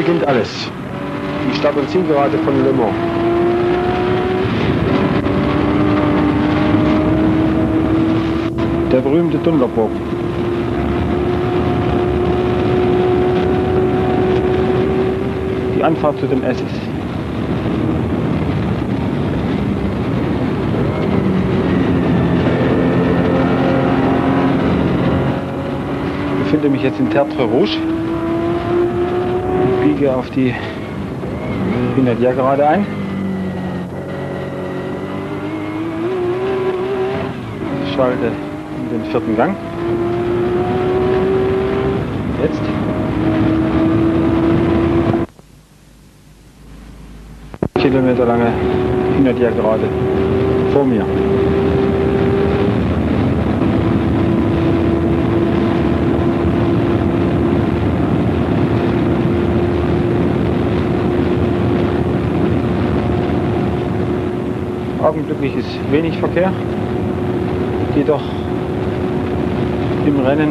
beginnt alles. Die Start- und Zielgerade von Le Mans. Der berühmte Dunlopbogen. Die Anfahrt zu den S's. Ich befinde mich jetzt in Tertre Rouge und biege auf die Pinadier-Gerade ein. Schalte in den 4. Gang. Jetzt. Kilometer lange Pinadier-Gerade vor mir. Augenblicklich ist wenig Verkehr, jedoch im Rennen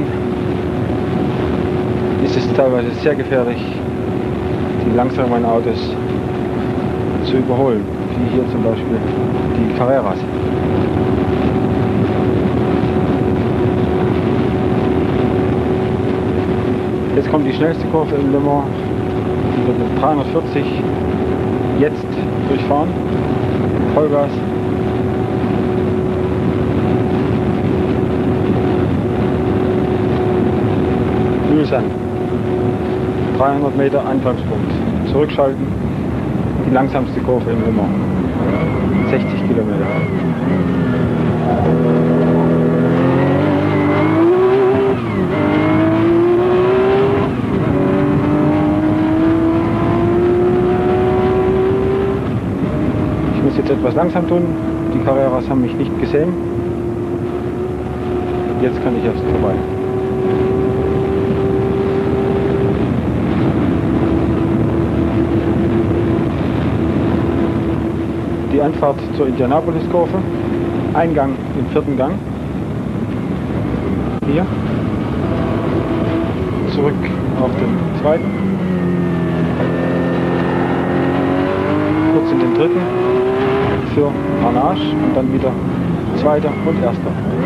ist es teilweise sehr gefährlich, die langsamen Autos zu überholen, wie hier zum Beispiel die Carreras. Jetzt kommt die schnellste Kurve in Le Mans, die wird mit 340 jetzt durchfahren. Vollgas. Mühsam. 300 Meter Anfangspunkt. Zurückschalten. Die langsamste Kurve in Le Mans. 60 Kilometer. Jetzt etwas langsam tun. Die Carreras haben mich nicht gesehen. Jetzt kann ich erst vorbei. Die Anfahrt zur Indianapolis-Kurve. Eingang im 4. Gang. Hier. Zurück auf den 2. Kurz in den 3. für Arnage und dann wieder 2. und 1.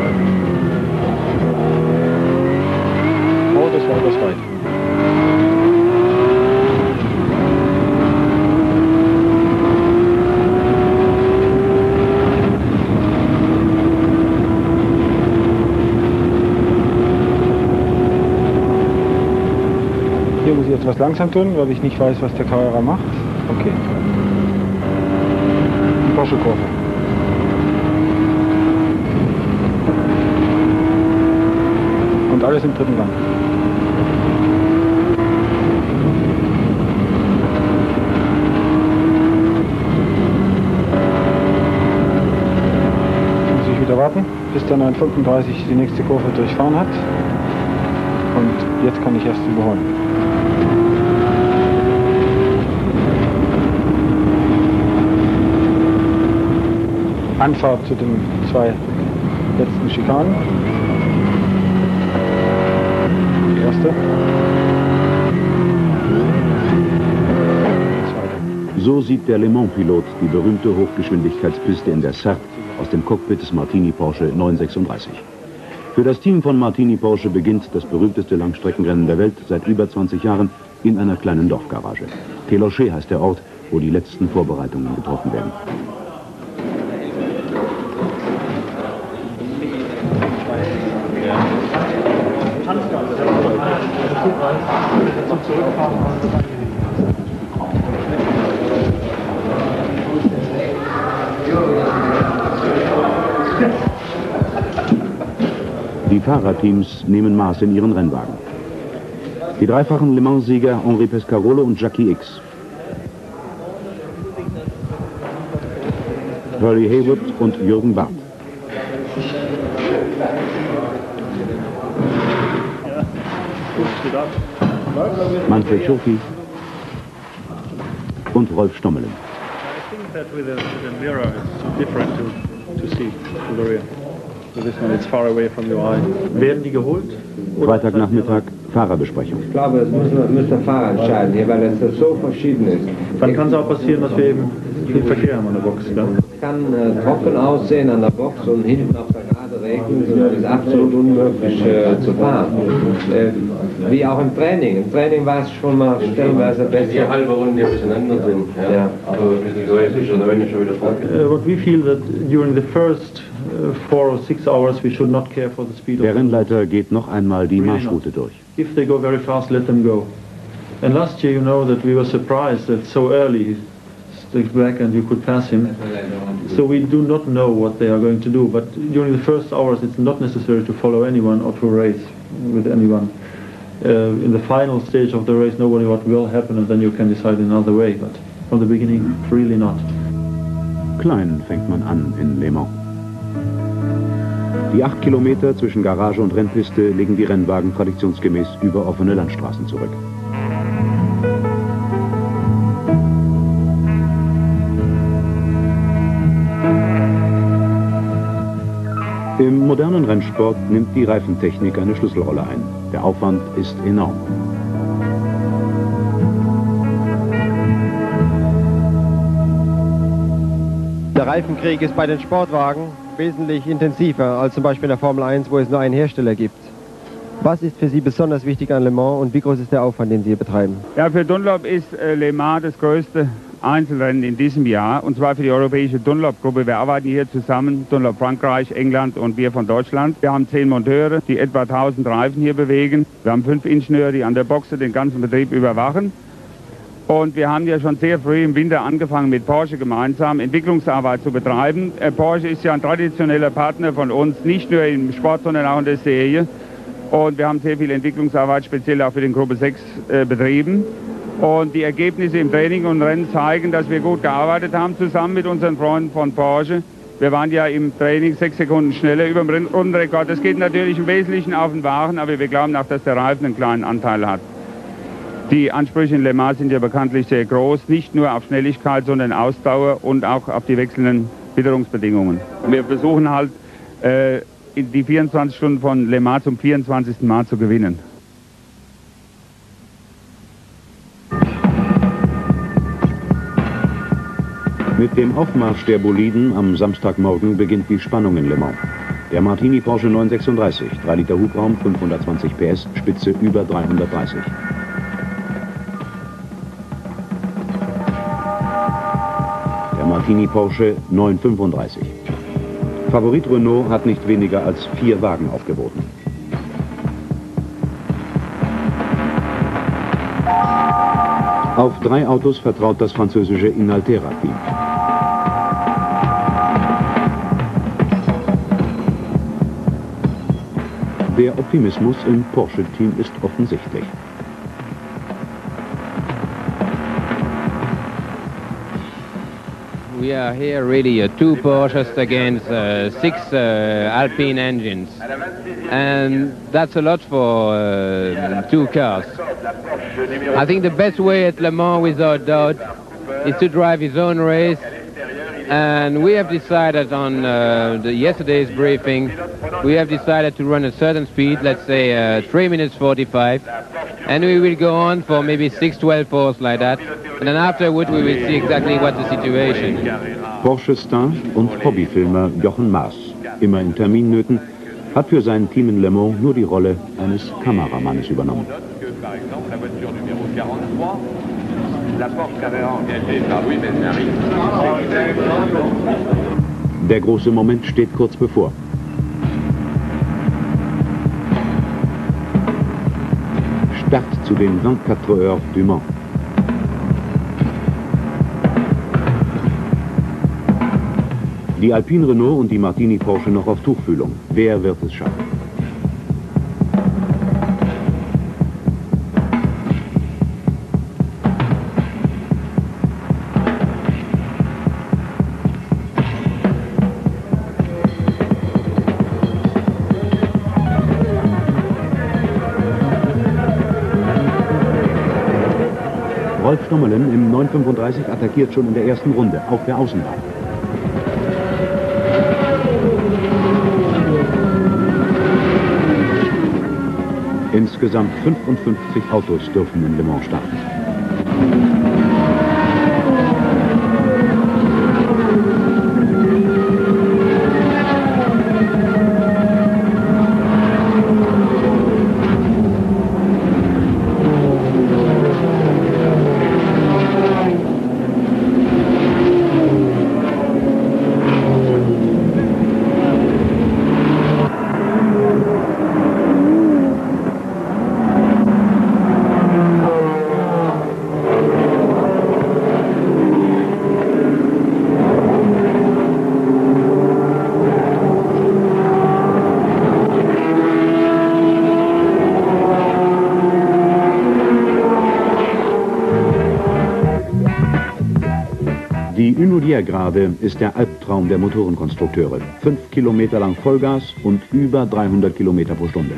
Oh, das war etwas weit. Hier muss ich jetzt was langsam tun, weil ich nicht weiß, was der Carrera macht. Okay. Porsche-Kurve. Und alles im 3. Gang. Jetzt muss ich wieder warten, bis der 935 die nächste Kurve durchfahren hat. Und jetzt kann ich erst überholen. Anfahrt zu den 2 letzten Schikanen. Die erste. Die zweite. So sieht der Le Mans-Pilot die berühmte Hochgeschwindigkeitspiste in der Sarthe aus dem Cockpit des Martini Porsche 936. Für das Team von Martini Porsche beginnt das berühmteste Langstreckenrennen der Welt seit über 20 Jahren in einer kleinen Dorfgarage. Télocher heißt der Ort, wo die letzten Vorbereitungen getroffen werden. Die Fahrerteams nehmen Maß in ihren Rennwagen. Die dreifachen Le Mans-Sieger Henri Pescarolo und Jackie Ickx, Hurley Haywood und Jürgen Barth. Manfred Schurki und Rolf Stommelen. Werden die geholt? Freitagnachmittag, Fahrerbesprechung. Ich glaube, das müssen der Fahrer entscheiden hier, weil es so verschieden ist. Dann kann es auch passieren, dass wir eben viel Verkehr haben an der Box. Ja? Es kann trocken aussehen an der Box und hinten auf der Gerade regnen, sondern es ist absolut unmöglich zu fahren. Wie auch im Training. Im Training war es schon mal stellenweise besser. Die halbe Runde, die ein bisschen anders sind. Ja. Aber wir sind so sicher, da bin ich schon wieder fortgegangen. But we feel that during the first 4 or 6 hours we should not care for the speed of Der Rennleiter geht noch einmal die Marschroute durch. If they go very fast, let them go. And last year, you know that we were surprised that so early he sticks back and you could pass him. So we do not know what they are going to do. But during the first hours, it's not necessary to follow anyone or to race with anyone. In the final stage of the race, nobody what will happen, and then you can decide in another way. But from the beginning, really not. Klein fängt man an in Le Mans. Die 8 Kilometer zwischen Garage und Rennpiste legen die Rennwagen traditionsgemäß über offene Landstraßen zurück. Im modernen Rennsport nimmt die Reifentechnik eine Schlüsselrolle ein. Der Aufwand ist enorm. Der Reifenkrieg ist bei den Sportwagen wesentlich intensiver als zum Beispiel in der Formel 1, wo es nur einen Hersteller gibt. Was ist für Sie besonders wichtig an Le Mans und wie groß ist der Aufwand, den Sie hier betreiben? Ja, für Dunlop ist Le Mans das größte Einzelrennen in diesem Jahr, und zwar für die europäische Dunlop-Gruppe. Wir arbeiten hier zusammen, Dunlop Frankreich, England und wir von Deutschland. Wir haben 10 Monteure, die etwa 1000 Reifen hier bewegen. Wir haben 5 Ingenieure, die an der Boxe den ganzen Betrieb überwachen. Und wir haben ja schon sehr früh im Winter angefangen, mit Porsche gemeinsam Entwicklungsarbeit zu betreiben. Porsche ist ja ein traditioneller Partner von uns, nicht nur im Sport, sondern auch in der Serie. Und wir haben sehr viel Entwicklungsarbeit, speziell auch für den Gruppe 6 betrieben. Und die Ergebnisse im Training und Rennen zeigen, dass wir gut gearbeitet haben, zusammen mit unseren Freunden von Porsche. Wir waren ja im Training 6 Sekunden schneller über dem Rundenrekord. Das geht natürlich im Wesentlichen auf den Wagen, aber wir glauben auch, dass der Reifen einen kleinen Anteil hat. Die Ansprüche in Le Mans sind ja bekanntlich sehr groß, nicht nur auf Schnelligkeit, sondern Ausdauer und auch auf die wechselnden Witterungsbedingungen. Wir versuchen halt, die 24 Stunden von Le Mans zum 24. Mal zu gewinnen. Mit dem Aufmarsch der Boliden am Samstagmorgen beginnt die Spannung in Le Mans. Der Martini Porsche 936, 3 Liter Hubraum, 520 PS, Spitze über 330. Der Martini Porsche 935. Favorit Renault hat nicht weniger als 4 Wagen aufgeboten. Auf 3 Autos vertraut das französische Inaltera-Team. Der Optimismus im Porsche-Team ist offensichtlich. We are here really 2 Porsches against 6 Alpine engines, and that's a lot for 2 cars. I think the best way at Le Mans, without doubt, is to drive his own race, and we have decided on yesterday's briefing, we have decided to run a certain speed, let's say 3 minutes 45, and we will go on for maybe 6-12 hours like that. And then afterward we will see exactly what the situation. Porsche-Star und Hobbyfilmer Jochen Maas, immer in Terminnöten, hat für sein Team in Le Mans nur die Rolle eines Kameramannes übernommen. Der große Moment steht kurz bevor. Start zu den 24 Heures du Mans. Die Alpine Renault und die Martini Porsche noch auf Tuchfühlung. Wer wird es schaffen? Rolf Stommelen im 935 attackiert schon in der ersten Runde auf der Außenbahn. Ins Insgesamt 55 Autos dürfen in Le Mans starten. Die Unodier-Gerade ist der Albtraum der Motorenkonstrukteure. 5 Kilometer lang Vollgas und über 300 Kilometer pro Stunde.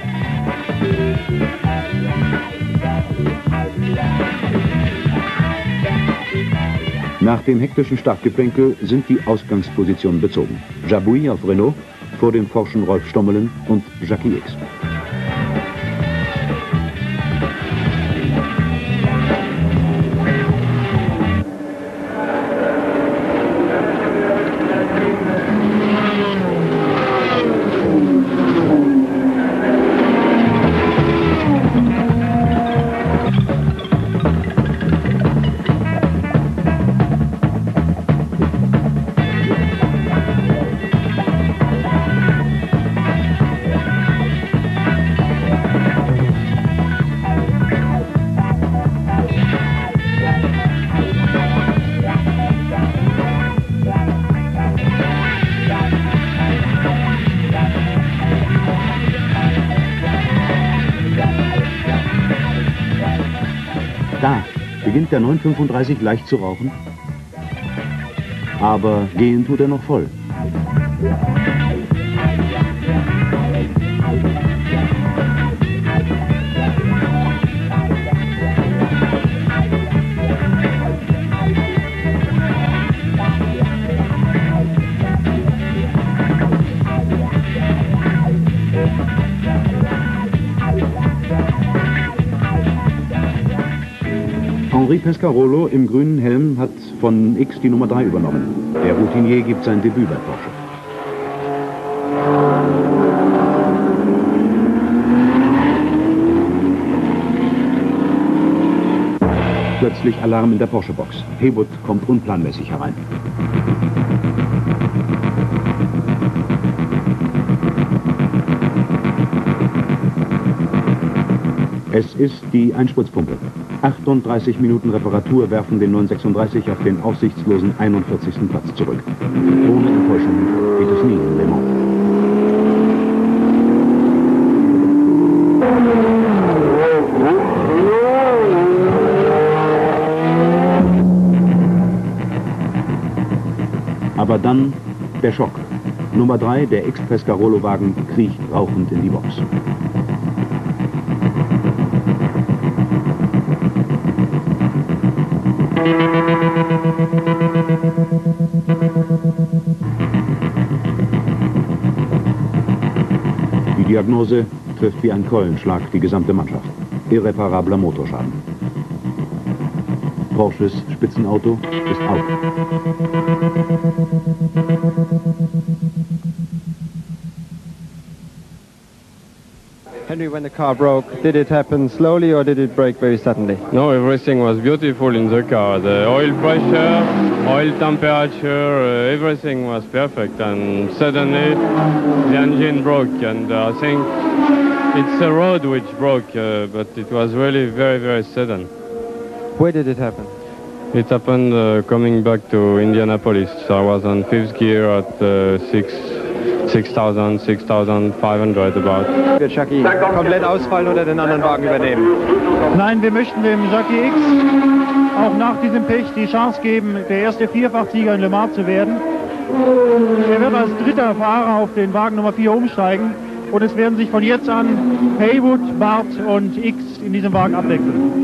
Nach dem hektischen Startgeplänkel sind die Ausgangspositionen bezogen. Jabouille auf Renault, vor dem Porschen Rolf Stommelen und Jackie X. Da beginnt der 935 leicht zu rauchen, aber gehen tut er noch voll. Henri Pescarolo im grünen Helm hat von X die Nummer 3 übernommen. Der Routinier gibt sein Debüt bei Porsche. Plötzlich Alarm in der Porsche-Box. Haywood kommt unplanmäßig herein. Es ist die Einspritzpumpe. 38 Minuten Reparatur werfen den 936 auf den aussichtslosen 41. Platz zurück. Ohne Enttäuschung geht es nie in Le Mans. Aber dann der Schock. Nummer 3, der X-Pescarolo-Wagen, kriecht rauchend in die Box. Die Diagnose trifft wie ein Keulenschlag die gesamte Mannschaft. Irreparabler Motorschaden. Porsches Spitzenauto ist out. Henry, when the car broke, did it happen slowly or did it break very suddenly? No, everything was beautiful in the car. The oil pressure, oil temperature, everything was perfect. And suddenly the engine broke. And I think it's the road which broke, but it was really very, very sudden. Where did it happen? It happened coming back to Indianapolis. So I was on 5th gear at 6,500 about. Wird Jackie komplett ausfallen oder den anderen Wagen übernehmen? Nein, wir möchten dem Jackie X auch nach diesem Pech die Chance geben, der erste Vierfachsieger in Le Mans zu werden. Er wird als dritter Fahrer auf den Wagen Nummer 4 umsteigen und es werden sich von jetzt an Haywood, Bart und X in diesem Wagen abwechseln.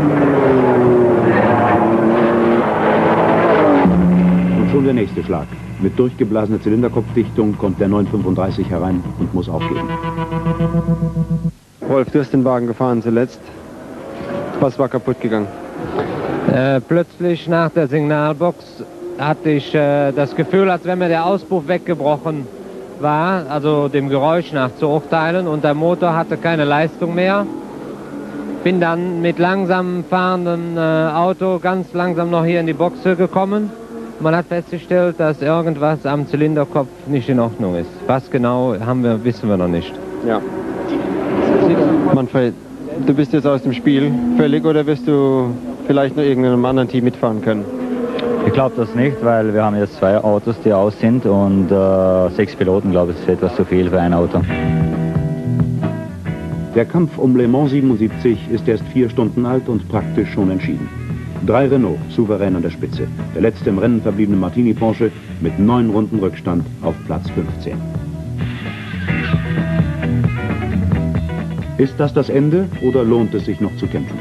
Schon der nächste Schlag. Mit durchgeblasener Zylinderkopfdichtung kommt der 935 herein und muss aufgeben. Wolf, du hast den Wagen gefahren zuletzt. Was war kaputt gegangen? Plötzlich nach der Signalbox hatte ich das Gefühl, als wenn mir der Auspuff weggebrochen war, also dem Geräusch nach zu urteilen, und der Motor hatte keine Leistung mehr. Bin dann mit langsam fahrendem Auto ganz langsam noch hier in die Box gekommen. Man hat festgestellt, dass irgendwas am Zylinderkopf nicht in Ordnung ist. Was genau wissen wir noch nicht. Ja. Manfred, du bist jetzt aus dem Spiel völlig, oder wirst du vielleicht noch irgendeinem anderen Team mitfahren können? Ich glaube das nicht, weil wir haben jetzt 2 Autos, die aus sind, und 6 Piloten, glaube ich, ist etwas zu viel für ein Auto. Der Kampf um Le Mans 77 ist erst 4 Stunden alt und praktisch schon entschieden. 3 Renault souverän an der Spitze. Der letzte im Rennen verbliebene Martini Porsche mit 9 Runden Rückstand auf Platz 15. Ist das das Ende oder lohnt es sich noch zu kämpfen?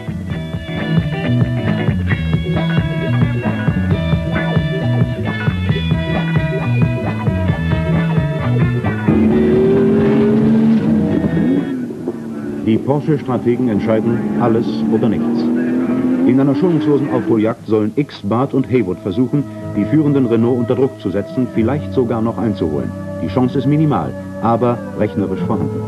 Die Porsche-Strategen entscheiden alles oder nichts. In einer schonungslosen Aufholjagd sollen X, Barth und Haywood versuchen, die führenden Renault unter Druck zu setzen, vielleicht sogar noch einzuholen. Die Chance ist minimal, aber rechnerisch vorhanden.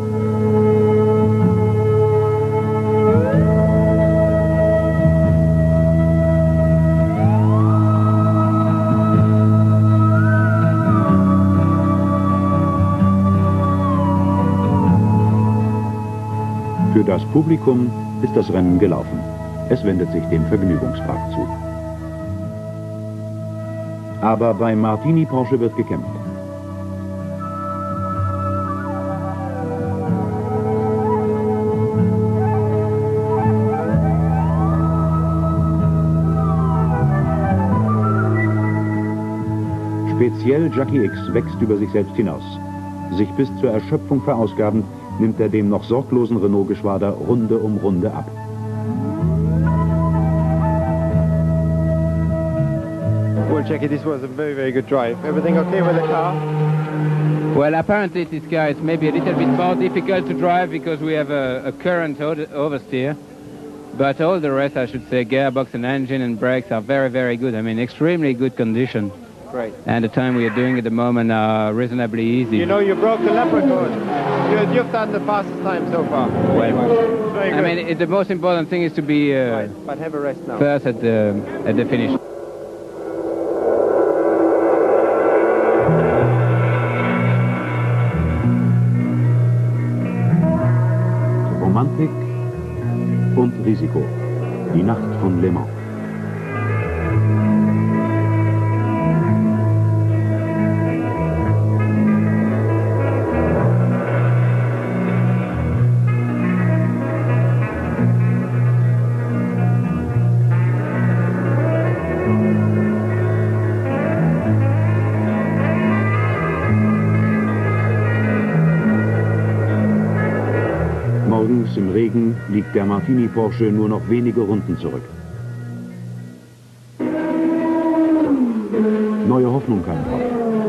Für das Publikum ist das Rennen gelaufen. Es wendet sich dem Vergnügungspark zu. Aber bei Martini Porsche wird gekämpft. Speziell Jackie X wächst über sich selbst hinaus. Sich bis zur Erschöpfung verausgabend, nimmt er dem noch sorglosen Renault-Geschwader Runde um Runde ab. Well, Jackie, this was a very, very good drive. Everything okay with the car? Well, apparently this car is maybe a little bit more difficult to drive because we have a current oversteer. But all the rest, I should say, gearbox and engine and brakes are very, very good. I mean, extremely good condition. Great. And the time we are doing at the moment are reasonably easy. You know, you broke the lap record. You've done the fastest time so far. Well, very good. I mean, the most important thing is to be right, but have a rest now. First at the finish. Romantik und Risiko. Die Nacht von Le Mans. Morgens im Regen liegt der Martini Porsche nur noch wenige Runden zurück. Neue Hoffnung kam auf.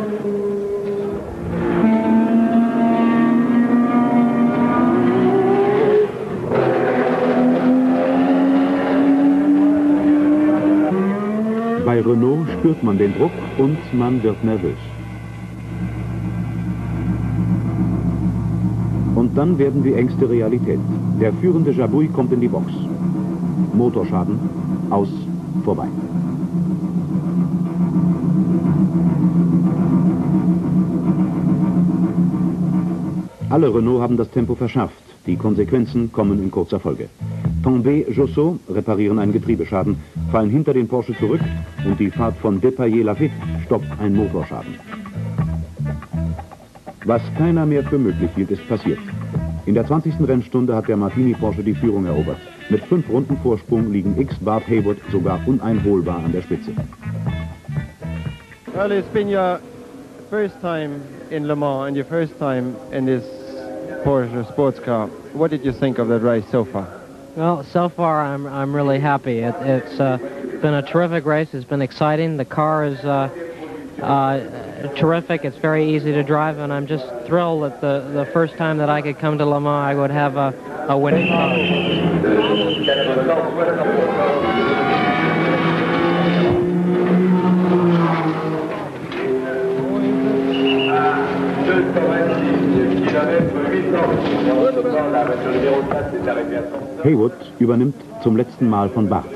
Bei Renault spürt man den Druck und man wird nervös. Und dann werden die Ängste Realität. Der führende Jabouille kommt in die Box. Motorschaden, aus, vorbei. Alle Renault haben das Tempo verschärft. Die Konsequenzen kommen in kurzer Folge. Tambay, Josso reparieren einen Getriebeschaden, fallen hinter den Porsche zurück und die Fahrt von Depailler-Lafitte stoppt ein Motorschaden. Was keiner mehr für möglich hielt, ist passiert. In der 20. Rennstunde hat der Martini Porsche die Führung erobert. Mit 5 Runden Vorsprung liegen X, Barth, Haywood sogar uneinholbar an der Spitze. Well, it's been your first time in Le Mans and your first time in this Porsche sports car. What did you think of that race so far? Well, so far I'm really happy. It's been a terrific race. It's been exciting. The car is terrific. It's very easy to drive, and I'm just thrilled that the first time that I could come to Le Mans, I would have a winning car. Haywood übernimmt zum letzten Mal von Bart.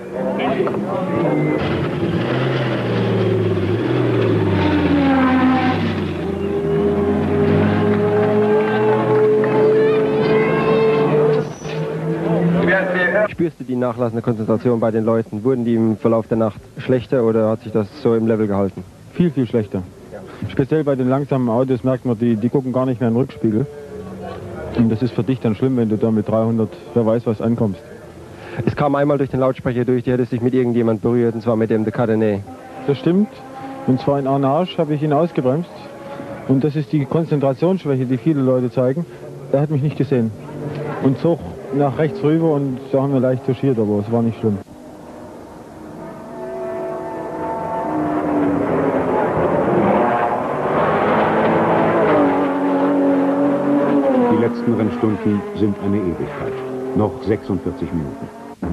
Spürst du die nachlassende Konzentration bei den Leuten? Wurden die im Verlauf der Nacht schlechter oder hat sich das so im Level gehalten? Viel, viel schlechter. Speziell bei den langsamen Autos merkt man, die gucken gar nicht mehr in den Rückspiegel. Und das ist für dich dann schlimm, wenn du da mit 300, wer weiß was, ankommst. Es kam einmal durch den Lautsprecher durch, die hätte sich mit irgendjemand berührt, und zwar mit dem de Cadenet. Das stimmt. Und zwar in Arnage habe ich ihn ausgebremst. Und das ist die Konzentrationsschwäche, die viele Leute zeigen. Er hat mich nicht gesehen. Und zog nach rechts rüber und da haben wir leicht touchiert, aber es war nicht schlimm. Die letzten Rennstunden sind eine Ewigkeit. Noch 46 Minuten.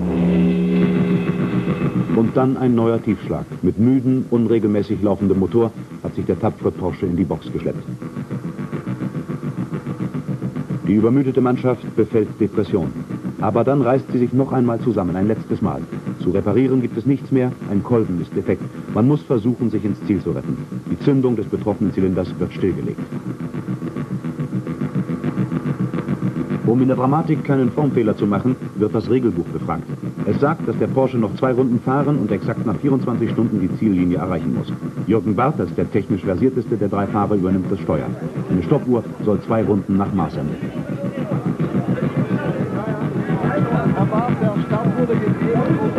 Und dann ein neuer Tiefschlag. Mit müden, unregelmäßig laufendem Motor hat sich der tapfere Porsche in die Box geschleppt. Die übermüdete Mannschaft befällt Depression. Aber dann reißt sie sich noch einmal zusammen, ein letztes Mal. Zu reparieren gibt es nichts mehr, ein Kolben ist defekt. Man muss versuchen, sich ins Ziel zu retten. Die Zündung des betroffenen Zylinders wird stillgelegt. Um in der Dramatik keinen Formfehler zu machen, wird das Regelbuch befragt. Es sagt, dass der Porsche noch 2 Runden fahren und exakt nach 24 Stunden die Ziellinie erreichen muss. Jürgen Bart, als der technisch versierteste der 3 Fahrer, übernimmt das Steuer. Eine Stoppuhr soll 2 Runden nach Maß ermitteln. Herr Bart, der Start wurde gegeben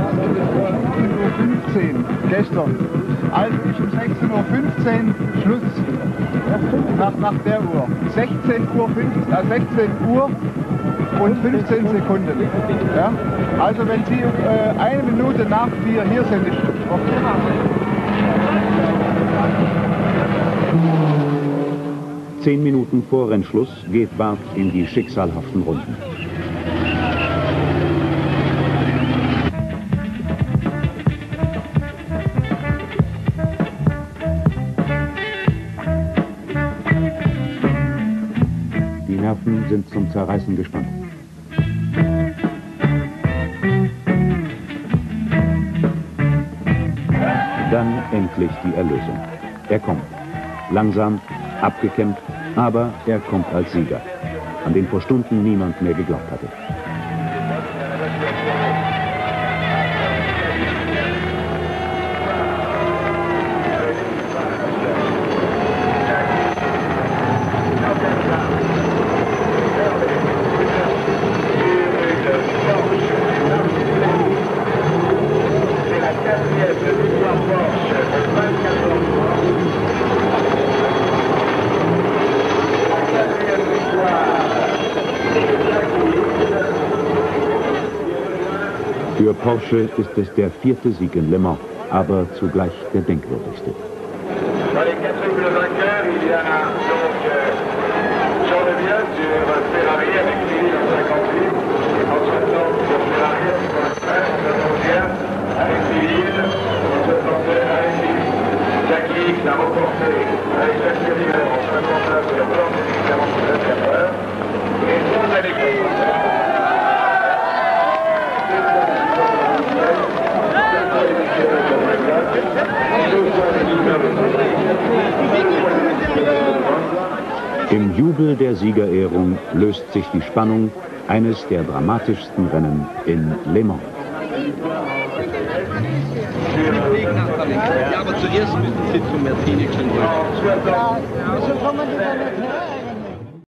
um 16:15 Uhr gestern. Also ist um 16:15 Uhr Schluss. Nach der Uhr. 16 Uhr und 15 Sekunden. Ja? Also wenn Sie 1 Minute nach 4 hier sind, ist es okay. 10 Minuten vor Rennschluss geht Bart in die schicksalhaften Runden. Die Nerven sind zum Zerreißen gespannt. Dann endlich die Erlösung. Er kommt. Langsam, abgekämpft, aber er kommt als Sieger, an den vor Stunden niemand mehr geglaubt hatte. Für Porsche ist es der 4. Sieg in Le Mans, aber zugleich der denkwürdigste. Im Jubel der Siegerehrung löst sich die Spannung eines der dramatischsten Rennen in Le Mans. Ja, aber zuerst müssen Sie zum Mercedes. Ja, wieso kann man die da nicht her?